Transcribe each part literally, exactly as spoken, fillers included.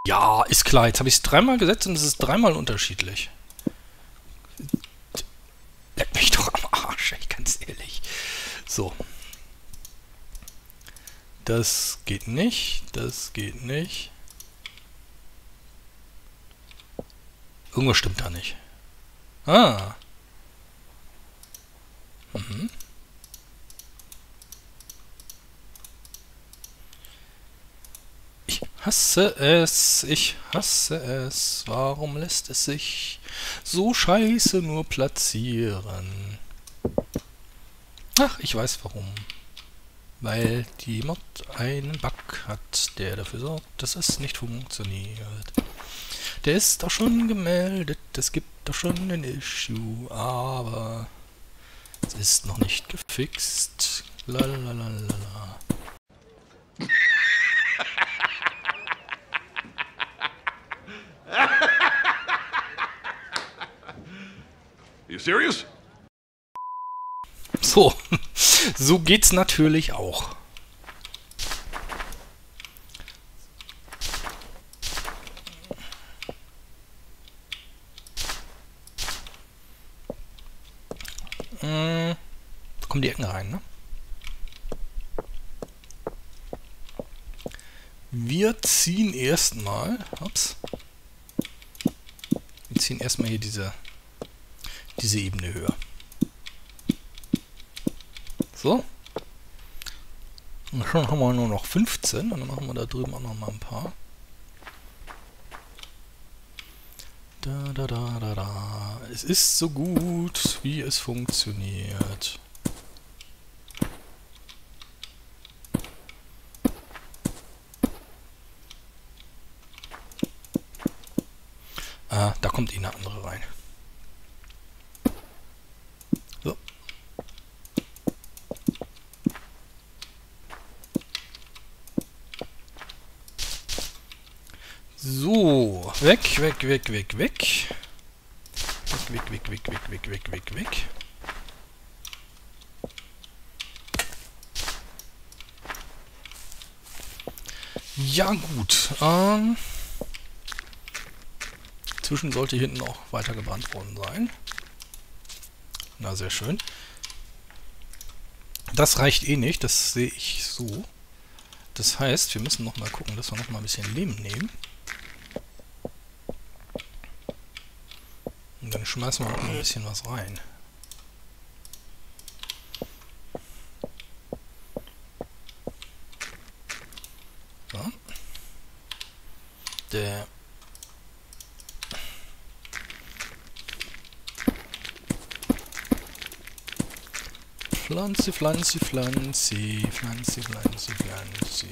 Ja, ist klar. Jetzt habe ich es dreimal gesetzt und es ist dreimal unterschiedlich. Leck mich doch am Arsch, ey, ganz ehrlich. So. Das geht nicht. Das geht nicht. Irgendwas stimmt da nicht. Ah. Mhm. Ich hasse es, ich hasse es. Warum lässt es sich so scheiße nur platzieren? Ach, ich weiß warum. Weil die Mod einen Bug hat, der dafür sorgt, dass es nicht funktioniert. Der ist doch schon gemeldet, es gibt doch schon ein Issue, aber es ist noch nicht gefixt. Lalalala. You serious? So, so geht's natürlich auch. Hm, da kommen die Ecken rein, ne? Wir ziehen erstmal, ups, wir ziehen erstmal hier diese, diese Ebene höher. So. Und schon haben wir nur noch fünfzehn und dann machen wir da drüben auch noch mal ein paar. Da, da, da, da, da. Es ist so gut, wie es funktioniert. Ah, da kommt eh eine andere rein. So. So, weg, weg, weg, weg, weg. Weg, weg, weg, weg, weg, weg, weg, weg, weg. Ja gut, ähm... Zwischen sollte hier hinten auch weiter gebrannt worden sein. Na, sehr schön. Das reicht eh nicht, das sehe ich so. Das heißt, wir müssen noch mal gucken, dass wir noch mal ein bisschen Lehm nehmen. Und dann schmeißen wir noch mal ein bisschen was rein. So. Der Pflanze, Pflanze, Pflanze, Pflanze, Pflanze, Pflanze.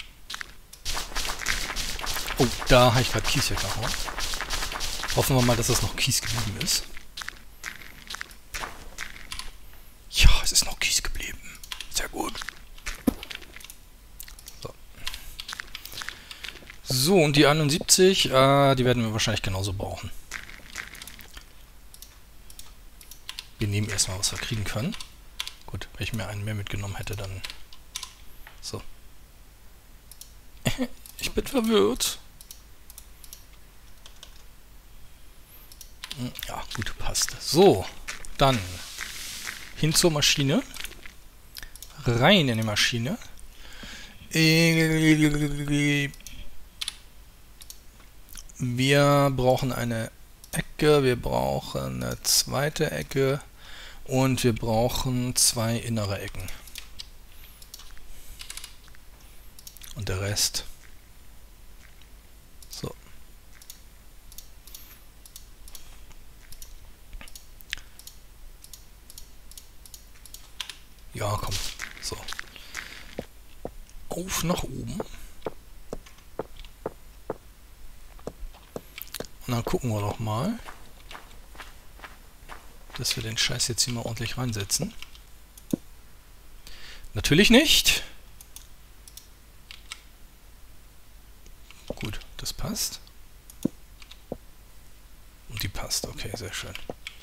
Oh, da habe ich gerade Kies weggehauen. Hoffen wir mal, dass das noch Kies geblieben ist. Ja, es ist noch Kies geblieben. Sehr gut. So, so und die einundsiebzig, äh, die werden wir wahrscheinlich genauso brauchen. Wir nehmen erstmal, was wir kriegen können. Gut, wenn ich mir einen mehr mitgenommen hätte, dann... So. Ich bin verwirrt. Ja, gut, passt. So, dann hin zur Maschine. Rein in die Maschine. Wir brauchen eine Ecke, wir brauchen eine zweite Ecke und wir brauchen zwei innere Ecken. Und der Rest. So. Ja, komm. So. Auf nach oben. Und dann gucken wir doch mal, dass wir den Scheiß jetzt hier mal ordentlich reinsetzen. Natürlich nicht. Gut, das passt. Und die passt. Okay, sehr schön.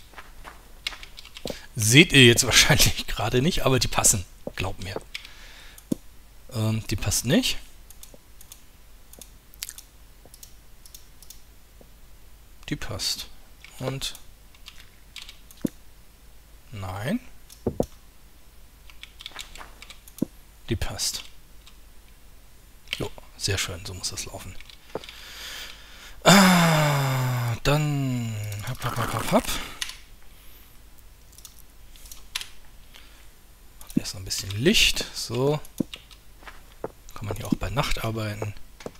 Seht ihr jetzt wahrscheinlich gerade nicht, aber die passen. Glaubt mir. Ähm, die passt nicht. die passt. Und nein. Die passt. Jo, sehr schön, so muss das laufen. Ah, dann hab, hab, hab, hab, hab. Erst noch ein bisschen Licht, so. Kann man hier auch bei Nacht arbeiten.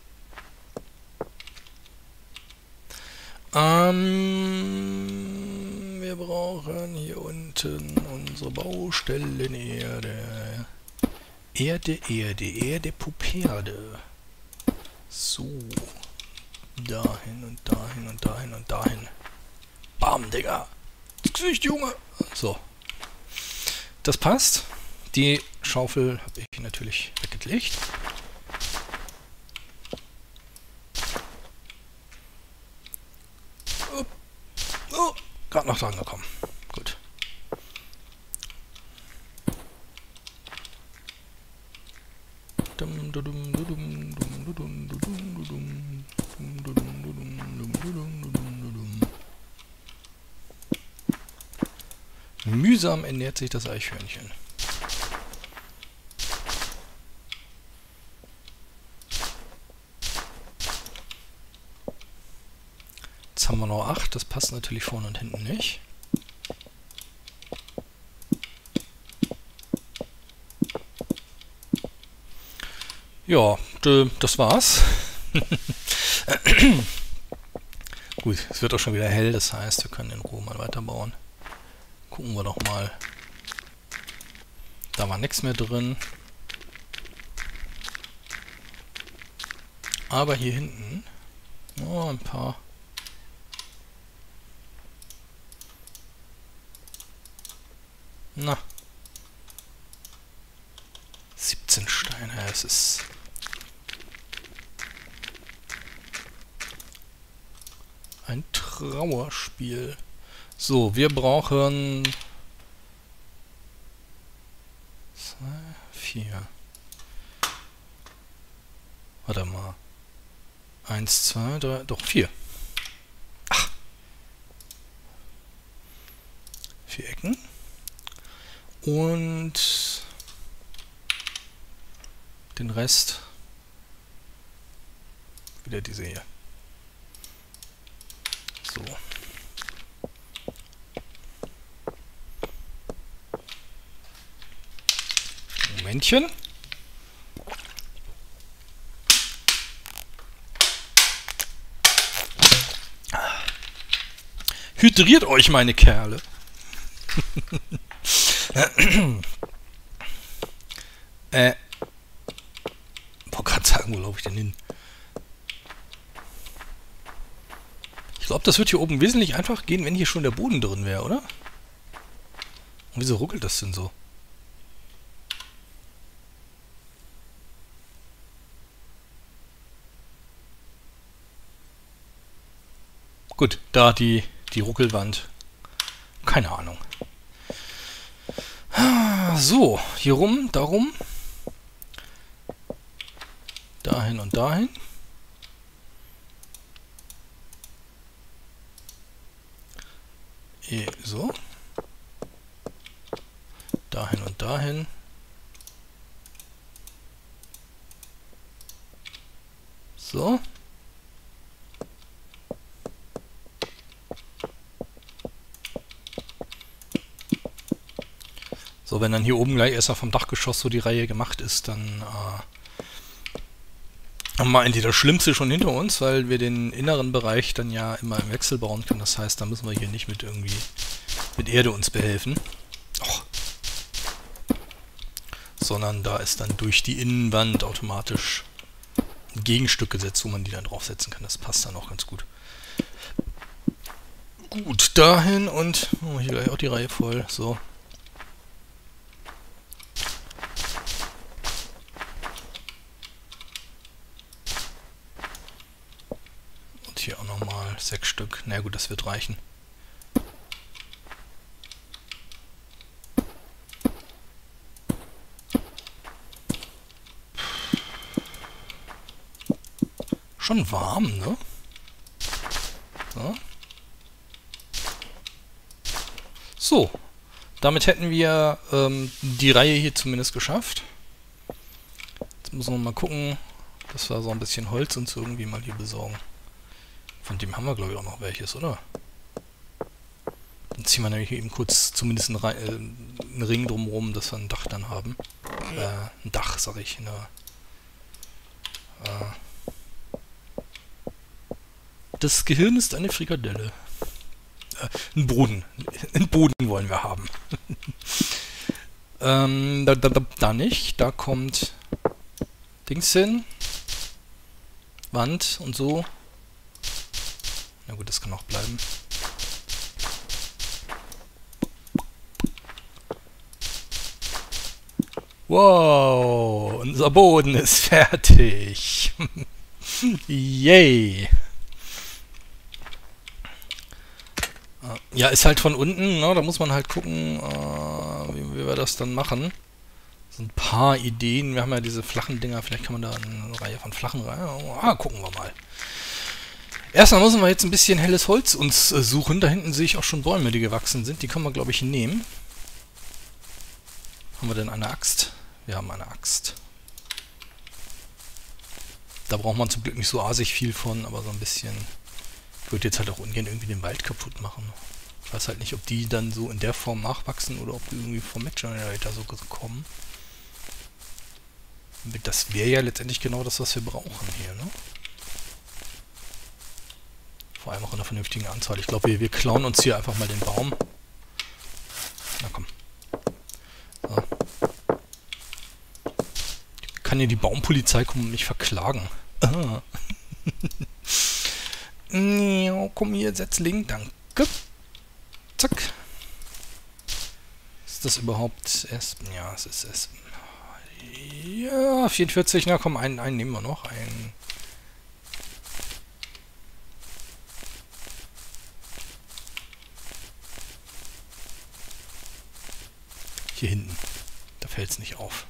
Ähm, wir brauchen hier unten unsere Baustellenerde. Erde, Erde, Erde, Puperde. So. Dahin und dahin und dahin und dahin. Bam, Digga. Das Gesicht, Junge. So. Das passt. Die Schaufel habe ich natürlich weggelegt. Oh, oh, gerade noch dran gekommen. Gut. Mühsam ernährt sich das Eichhörnchen. Jetzt haben wir noch acht, das passt natürlich vorne und hinten nicht. Ja, das war's. Gut, es wird auch schon wieder hell, das heißt, wir können in Ruhe mal weiterbauen. Gucken wir doch mal. Da war nichts mehr drin. Aber hier hinten, oh, ein paar. Na. siebzehn Steine, es ist... ein Trauerspiel. So, wir brauchen... zwei, vier. Warte mal. Eins, zwei, drei, doch vier. Ach. Vier Ecken. Und den Rest wieder diese hier. So. Momentchen. Hydriert euch, meine Kerle. äh. Wollte gerade sagen, wo laufe ich denn hin? Ich glaube, das wird hier oben wesentlich einfacher gehen, wenn hier schon der Boden drin wäre, oder? Und wieso ruckelt das denn so? Gut, da die, die Ruckelwand. Keine Ahnung. So, hier rum, darum. Dahin und dahin. So. Dahin und dahin. So. So, wenn dann hier oben gleich erst vom Dachgeschoss so die Reihe gemacht ist, dann äh, haben wir eigentlich das Schlimmste schon hinter uns, weil wir den inneren Bereich dann ja immer im Wechsel bauen können. Das heißt, da müssen wir hier nicht mit irgendwie mit Erde uns behelfen. Och. Sondern da ist dann durch die Innenwand automatisch ein Gegenstück gesetzt, wo man die dann draufsetzen kann. Das passt dann auch ganz gut. Gut, dahin und oh, hier gleich auch die Reihe voll. So. Und hier auch nochmal sechs Stück. Na gut, das wird reichen. Schon warm, ne? So. So, damit hätten wir ähm, die Reihe hier zumindest geschafft. Jetzt müssen wir mal gucken, dass wir so ein bisschen Holz uns irgendwie mal hier besorgen. Von dem haben wir, glaube ich, auch noch welches, oder? Dann ziehen wir nämlich eben kurz zumindest einen, Re äh, einen Ring drumherum, dass wir ein Dach dann haben. Äh, ein Dach, sag ich. Eine, äh das Gehirn ist eine Frikadelle. Äh, ein Boden. Einen Boden wollen wir haben. ähm, da, da, da, da nicht. Da kommt Dings hin. Wand und so. Na gut, das kann auch bleiben. Wow, unser Boden ist fertig. Yay. Ja, ist halt von unten, ne? Da muss man halt gucken, äh, wie, wie wir das dann machen. So ein paar Ideen. Wir haben ja diese flachen Dinger, vielleicht kann man da eine Reihe von flachen rein. Ah, gucken wir mal. Erstmal müssen wir jetzt ein bisschen helles Holz uns äh, suchen. Da hinten sehe ich auch schon Bäume, die gewachsen sind. Die können wir, glaube ich, nehmen. Haben wir denn eine Axt? Wir haben eine Axt. Da braucht man zum Glück nicht so asig viel von, aber so ein bisschen... Ich würde jetzt halt auch ungern irgendwie den Wald kaputt machen. Ich weiß halt nicht, ob die dann so in der Form nachwachsen oder ob die irgendwie vom Match Generator so kommen. Das wäre ja letztendlich genau das, was wir brauchen hier, ne? Vor allem auch in einer vernünftigen Anzahl. Ich glaube, wir, wir klauen uns hier einfach mal den Baum. Na komm. So. Kann ja die Baumpolizei kommen und mich verklagen. Ah. Komm hier, Setzling, danke. Zack. Ist das überhaupt Espen? Ja, es ist Espen. Ja, vierundvierzig, na komm, einen, einen nehmen wir noch. Einen. Hier hinten. Da fällt es nicht auf.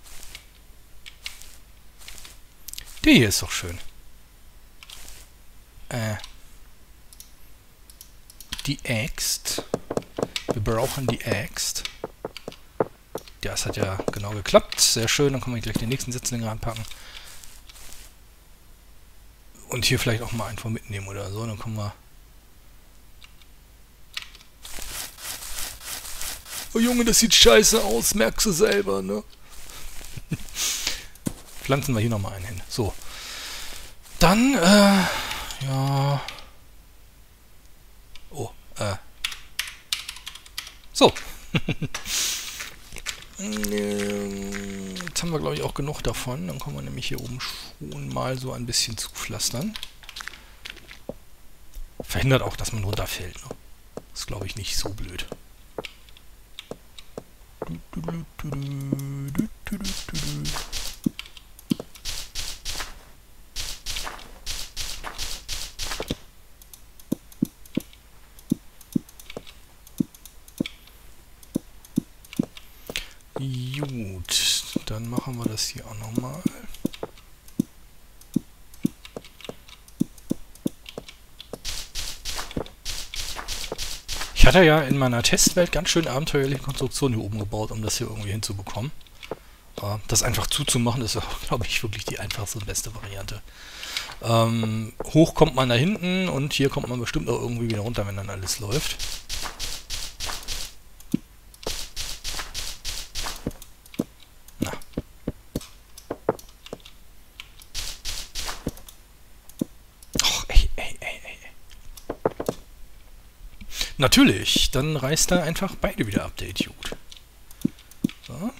Der hier ist doch schön. Äh. Die Axt. Wir brauchen die Axt. Ja, es hat ja genau geklappt. Sehr schön. Dann können wir gleich den nächsten Setzling reinpacken. Und hier vielleicht auch mal einfach mitnehmen oder so. Dann können wir... Oh Junge, das sieht scheiße aus. Merkst du selber, ne? Pflanzen wir hier nochmal einen hin. So. Dann, äh... ja... Oh, äh... So. Jetzt haben wir, glaube ich, auch genug davon. Dann können wir nämlich hier oben schon mal so ein bisschen zupflastern. Verhindert auch, dass man runterfällt. Ne? Das ist, glaube ich, nicht so blöd. Gut, dann machen wir das hier auch nochmal. Ich hatte ja in meiner Testwelt ganz schön abenteuerliche Konstruktionen hier oben gebaut, um das hier irgendwie hinzubekommen. Das einfach zuzumachen, ist, glaube ich, wirklich die einfachste und beste Variante. Ähm, hoch kommt man da hinten und hier kommt man bestimmt auch irgendwie wieder runter, wenn dann alles läuft. Na. Och, ey, ey, ey, ey. Natürlich, dann reißt er einfach beide wieder ab, der Idiot. So.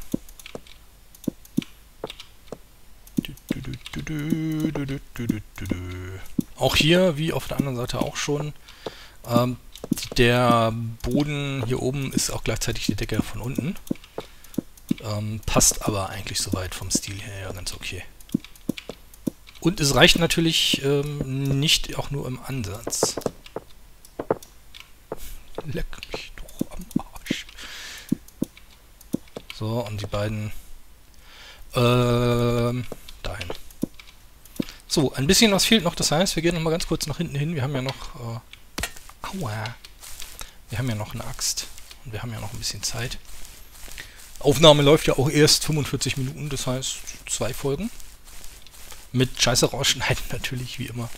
Auch hier, wie auf der anderen Seite auch schon, ähm, der Boden hier oben ist auch gleichzeitig die Decke von unten. Ähm, passt aber eigentlich soweit vom Stil her ja ganz okay. Und es reicht natürlich ähm, nicht auch nur im Ansatz. Leck mich doch am Arsch. So, und die beiden ähm, dahin. So, ein bisschen was fehlt noch, das heißt, wir gehen nochmal ganz kurz nach hinten hin. Wir haben ja noch... Äh, aua! Wir haben ja noch eine Axt. Und wir haben ja noch ein bisschen Zeit. Aufnahme läuft ja auch erst fünfundvierzig Minuten, das heißt zwei Folgen. Mit Scheiße rausschneiden natürlich, wie immer.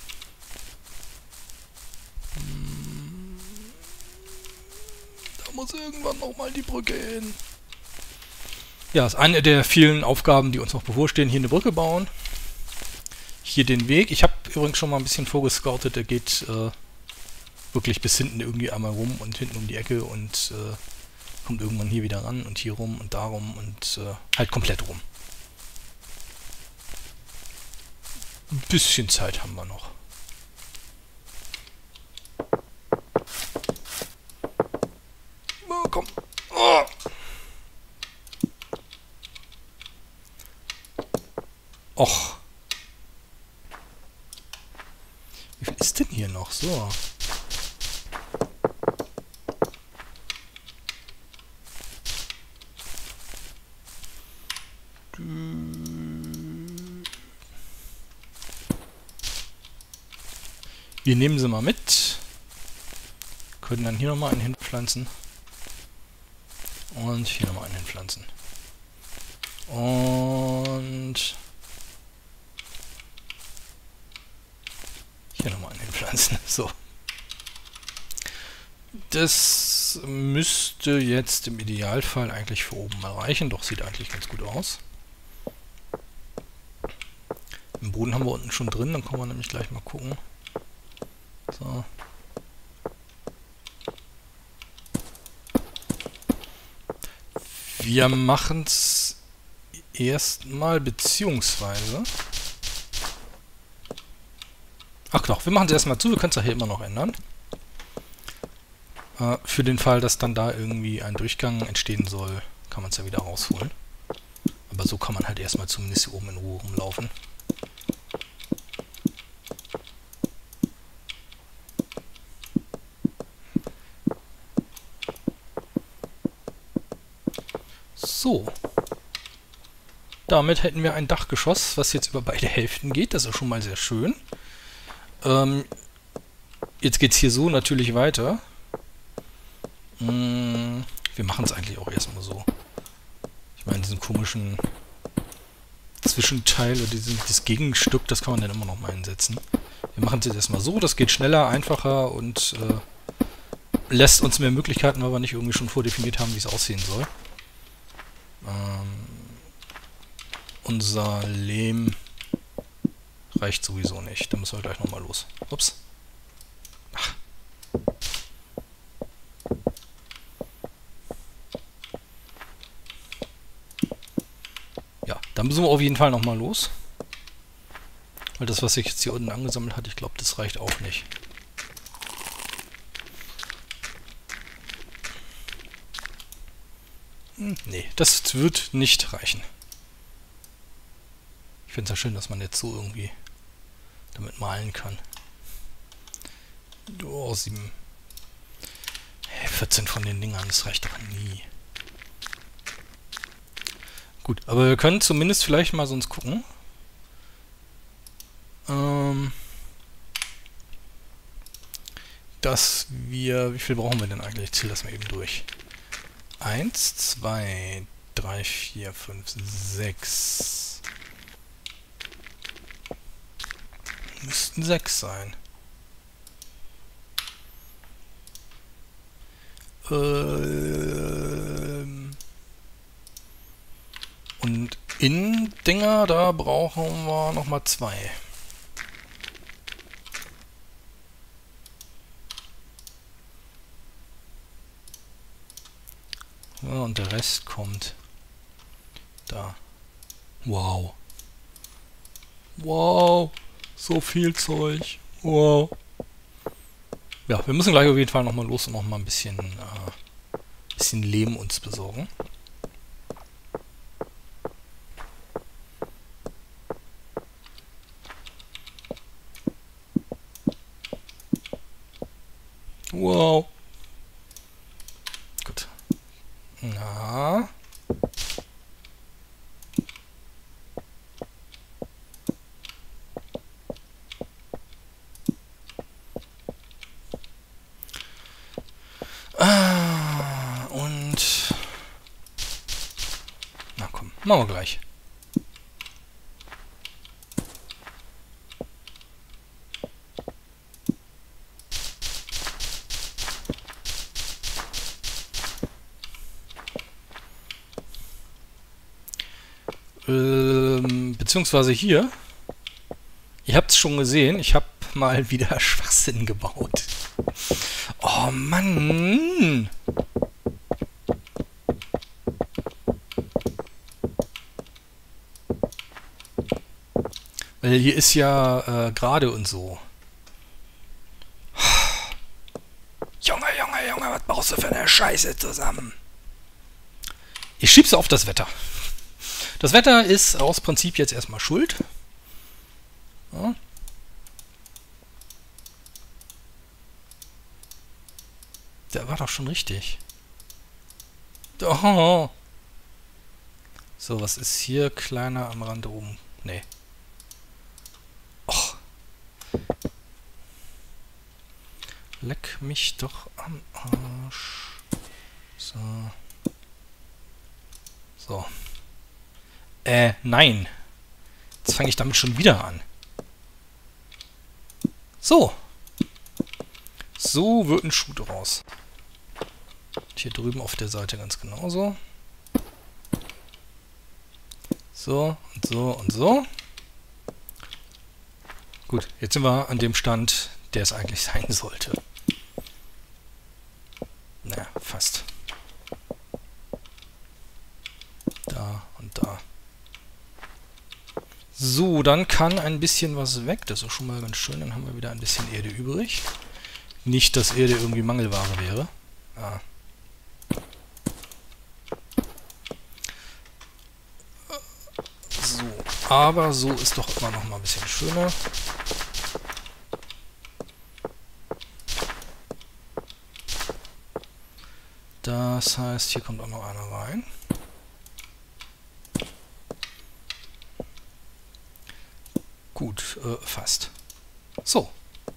Da muss irgendwann nochmal die Brücke hin. Ja, ist eine der vielen Aufgaben, die uns noch bevorstehen. Hier eine Brücke bauen. Hier den Weg. Ich habe übrigens schon mal ein bisschen vorgescoutet. Der geht äh, wirklich bis hinten irgendwie einmal rum und hinten um die Ecke und äh, kommt irgendwann hier wieder ran und hier rum und darum und äh, halt komplett rum. Ein bisschen Zeit haben wir noch. Oh, komm. Oh. Och. Wie viel ist denn hier noch? So. Wir nehmen sie mal mit. Können dann hier nochmal einen hinpflanzen. Und hier nochmal einen hinpflanzen. Und hier nochmal einen hinpflanzen. So. Das müsste jetzt im Idealfall eigentlich für oben mal reichen. Doch, sieht eigentlich ganz gut aus. Im Boden haben wir unten schon drin. Dann können wir nämlich gleich mal gucken. So. Wir machen es erstmal, beziehungsweise... Ach doch, wir machen es erstmal zu, wir können es ja hier immer noch ändern. Äh, für den Fall, dass dann da irgendwie ein Durchgang entstehen soll, kann man es ja wieder rausholen. Aber so kann man halt erstmal zumindest hier oben in Ruhe rumlaufen. So. Damit hätten wir ein Dachgeschoss, was jetzt über beide Hälften geht. Das ist schon mal sehr schön. Ähm, jetzt geht es hier so natürlich weiter. Hm, wir machen es eigentlich auch erstmal so. Ich meine, diesen komischen Zwischenteil oder diesen, dieses Gegenstück, das kann man dann immer noch mal einsetzen. Wir machen es jetzt erstmal so. Das geht schneller, einfacher und äh, lässt uns mehr Möglichkeiten, weil wir nicht irgendwie schon vordefiniert haben, wie es aussehen soll. Ähm, unser Lehm reicht sowieso nicht. Da müssen wir gleich nochmal los. Ups. Ach. Ja, da müssen wir auf jeden Fall nochmal los. Weil das, was sich jetzt hier unten angesammelt hat, ich glaube, das reicht auch nicht. Hm, nee, das wird nicht reichen. Ich finde es ja schön, dass man jetzt so irgendwie damit malen kann. Oh, sieben. Hey, vierzehn von den Dingern, das reicht doch nie. Gut, aber wir können zumindest vielleicht mal sonst gucken. Ähm, dass wir... Wie viel brauchen wir denn eigentlich? Ich zähle das mal eben durch. eins, zwei, drei, vier, fünf, sechs. Müssten sechs sein. Ähm Und Innendinger, da brauchen wir nochmal zwei. Ja, und der Rest kommt da. Wow. Wow. So viel Zeug. Wow. Ja, wir müssen gleich auf jeden Fall nochmal los und nochmal ein bisschen, äh, bisschen Lehm uns besorgen. Wow. Gut. Na. Ah. Machen wir gleich. Ähm, beziehungsweise hier. Ihr habt es schon gesehen, ich habe mal wieder Schwachsinn gebaut. Oh Mann! Weil hier ist ja äh, gerade und so. Junge, Junge, Junge, was baust du für eine Scheiße zusammen? Ich schieb's auf das Wetter. Das Wetter ist aus Prinzip jetzt erstmal schuld. Ja. Der war doch schon richtig. Oh. So, was ist hier kleiner am Rand oben? Nee. Och. Leck mich doch am Arsch. So. So. Äh, nein. Jetzt fange ich damit schon wieder an. So. So wird ein Schuh draus. Und hier drüben auf der Seite ganz genauso. So und so und so. Gut, jetzt sind wir an dem Stand, der es eigentlich sein sollte. Naja, fast. Da und da. So, dann kann ein bisschen was weg. Das ist schon mal ganz schön. Dann haben wir wieder ein bisschen Erde übrig. Nicht, dass Erde irgendwie Mangelware wäre. Ah. So, aber so ist doch immer noch mal ein bisschen schöner. Das heißt, hier kommt auch noch einer rein. Gut, äh, fast. So.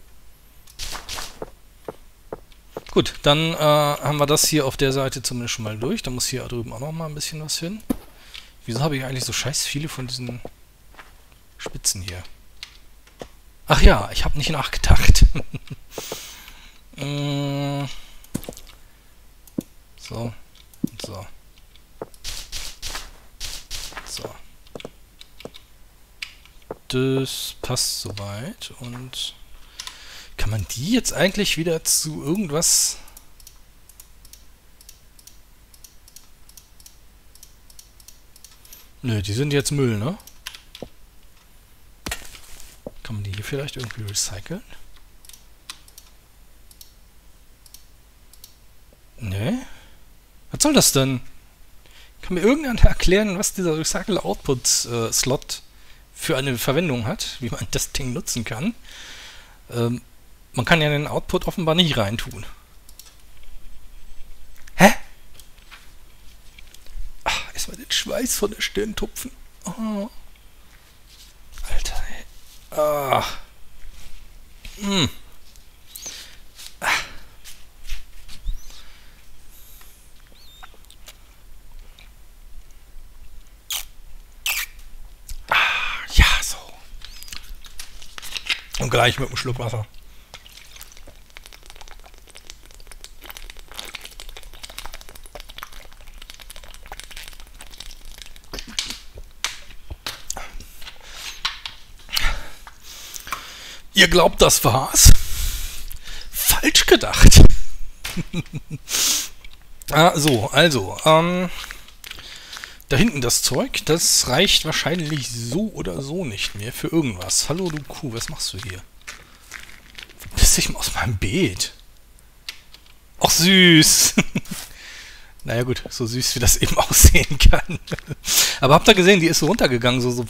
Gut, dann äh, haben wir das hier auf der Seite zumindest schon mal durch. Da muss hier drüben auch noch mal ein bisschen was hin. Wieso habe ich eigentlich so scheiß viele von diesen Spitzen hier? Ach ja, ich habe nicht nachgedacht. mm. So. Und so. So. Das passt soweit. Und kann man die jetzt eigentlich wieder zu irgendwas... Nö, die sind jetzt Müll, ne? Kann man die hier vielleicht irgendwie recyceln? Ne? Was soll das denn? Kann mir irgendjemand erklären, was dieser Recycle-Output-Slot für eine Verwendung hat? Wie man das Ding nutzen kann? Ähm, man kann ja den Output offenbar nicht reintun. Hä? Ach, erstmal den Schweiß von der Stirn tupfen. Oh. Alter, ey. Ah. Hm. Ah. Ah, ja, so. Und gleich mit einem Schluck Wasser. Ihr glaubt, das war's? Falsch gedacht. ah, so, also, ähm, da hinten das Zeug, das reicht wahrscheinlich so oder so nicht mehr für irgendwas. Hallo, du Kuh, was machst du hier? Verpiss dich mal aus meinem Beet. Ach, süß. Naja gut, so süß wie das eben aussehen kann. Aber habt ihr gesehen, die ist so runtergegangen, so so...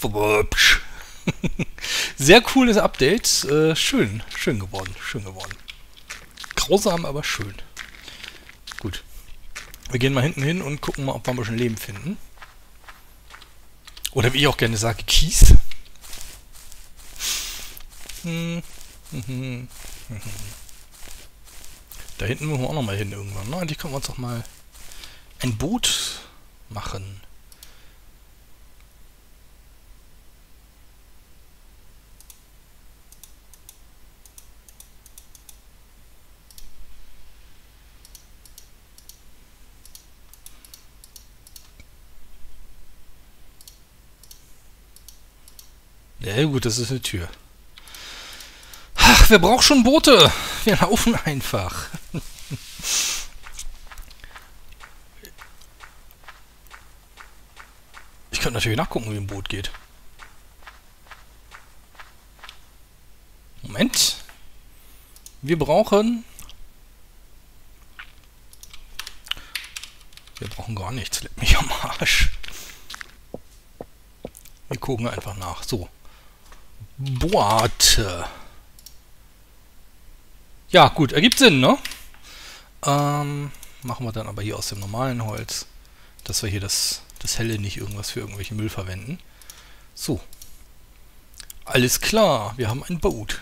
Sehr cooles Update. Äh, schön, schön geworden, schön geworden. Grausam, aber schön. Gut. Wir gehen mal hinten hin und gucken mal, ob wir ein bisschen Leben finden. Oder wie ich auch gerne sage, Kies. Hm. Da hinten müssen wir auch noch mal hin irgendwann. Ne? Eigentlich können wir uns doch mal ein Boot machen. Ja gut, das ist eine Tür. Ach, wer braucht schon Boote? Wir laufen einfach. Ich könnte natürlich nachgucken, wie ein Boot geht. Moment. Wir brauchen... Wir brauchen gar nichts. Leck mich am Arsch. Wir gucken einfach nach. So. Boote. Ja, gut. Ergibt Sinn, ne? Ähm, machen wir dann aber hier aus dem normalen Holz, dass wir hier das, das Helle nicht irgendwas für irgendwelchen Müll verwenden. So. Alles klar. Wir haben ein Boot.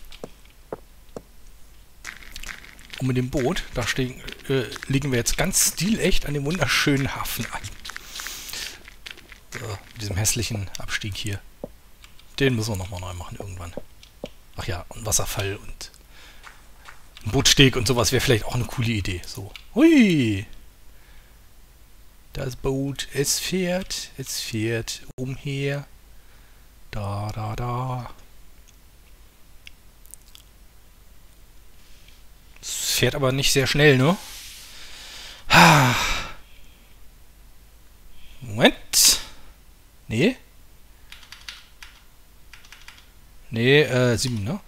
Und mit dem Boot, da stehen, äh, legen wir jetzt ganz stilecht an dem wunderschönen Hafen an. So, mit diesem hässlichen Abstieg hier. Den müssen wir nochmal neu machen irgendwann. Ach ja, und Wasserfall und ein Bootsteg und sowas wäre vielleicht auch eine coole Idee. So. Hui! Das Boot, es fährt, es fährt umher. Da, da, da. Es fährt aber nicht sehr schnell, ne? Ah. Moment. Nee. Nee, äh, sieben, ne?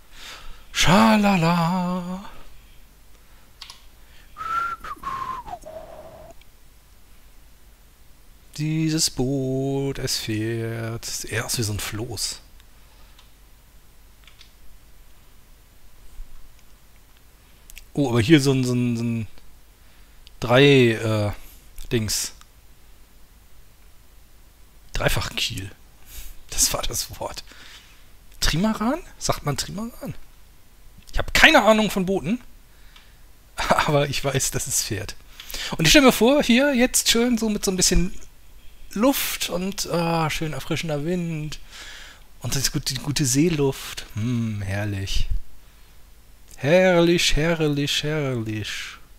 Schalala. Dieses Boot, es fährt. Es ist eher wie so ein Floß. Oh, aber hier so ein, so ein, so ein drei, äh, Dings. Dreifachkiel. Das war das Wort. Trimaran? Sagt man Trimaran? Ich habe keine Ahnung von Booten. Aber ich weiß, dass es fährt. Und ich stelle mir vor, hier jetzt schön so mit so ein bisschen Luft und ah, schön erfrischender Wind. Und das ist gut, die gute Seeluft. Hm, herrlich. Herrlich, herrlich, herrlich.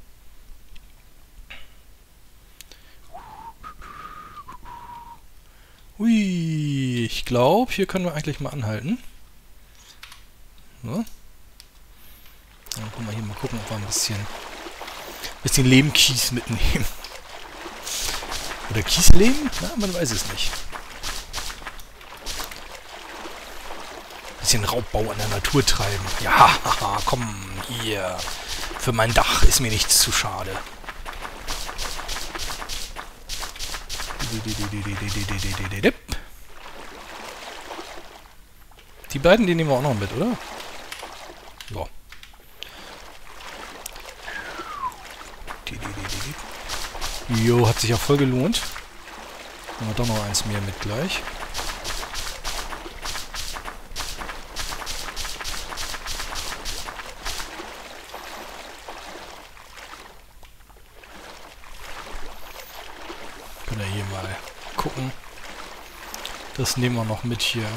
Ui, ich glaube, hier können wir eigentlich mal anhalten. So. Dann können wir hier mal gucken, ob wir ein bisschen, bisschen Lehmkies mitnehmen. Oder Kieslehm? Na, man weiß es nicht. Bisschen Raubbau an der Natur treiben. Ja, haha, komm, hier. Für mein Dach ist mir nichts zu schade. Die beiden, die nehmen wir auch noch mit, oder? Ja. Jo, hat sich ja voll gelohnt. Nehmen wir doch noch eins mehr mit gleich. Können wir hier mal gucken. Das nehmen wir noch mit hier.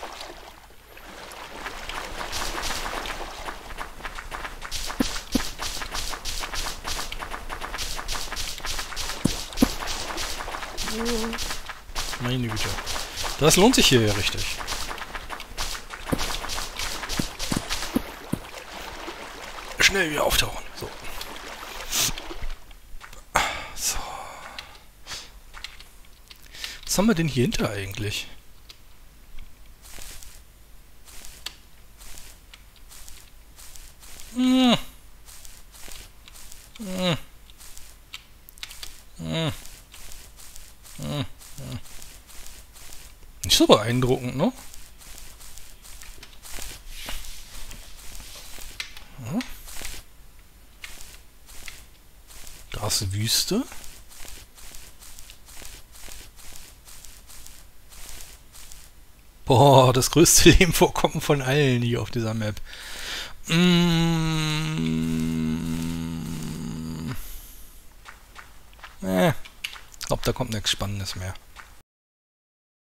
Meine Güte. Das lohnt sich hier ja richtig. Schnell wieder auftauchen. So. So. Was haben wir denn hier hinter eigentlich? Hm. Hm. Hm. Hm. Nicht so beeindruckend, ne? Ja. Da ist Wüste. Boah, das größte Lehmvorkommen von allen hier auf dieser Map. Mm. Äh, ich glaube, da kommt nichts Spannendes mehr.